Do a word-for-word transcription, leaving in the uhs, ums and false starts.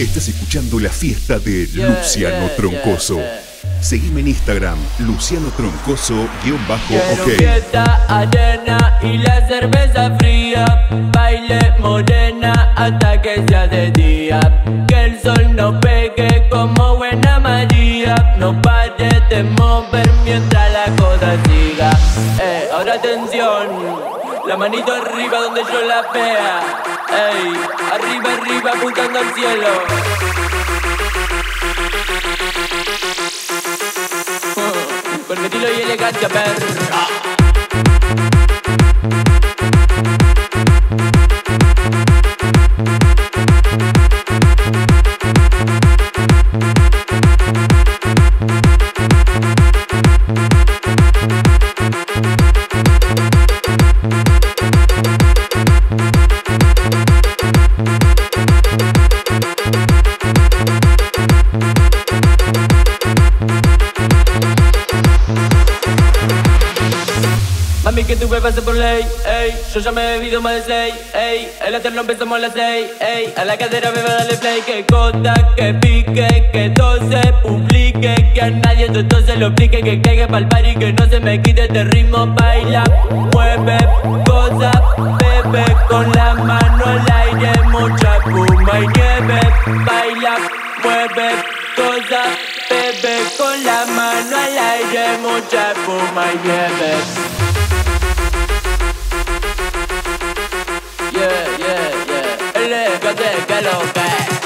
Estás escuchando la fiesta de Yeah, Luciano yeah, Troncoso. yeah, yeah. Seguime en Instagram, Luciano Troncoso, guión bajo, Quiero ok. fiesta, arena y la cerveza fría. Baile morena hasta que sea de día. Que el sol nos pegue como buena María. No pares de mover mientras la cosa siga. Eh, ahora atención, la manito arriba donde yo la vea. Ey, arriba, arriba apuntando al cielo. Con estilo y elegancia, perra. Mami, que tu bebé por ley, ey. Yo ya me he bebido más de seis, ey. El eterno empezamos a las seis, ey. A la cadera bebé dale play. Que cosa, que pique, que todo se publique. Que a nadie esto se lo explique. Que caiga pa'l party, que no se me quite este ritmo. Baila, mueve, cosa, bebe. Con la mano al aire, mucha espuma y nieve. Baila, mueve, cosa, bebe. Con la mano al aire, mucha espuma y nieve. Yeah, yeah, yeah. Elévate, que lo que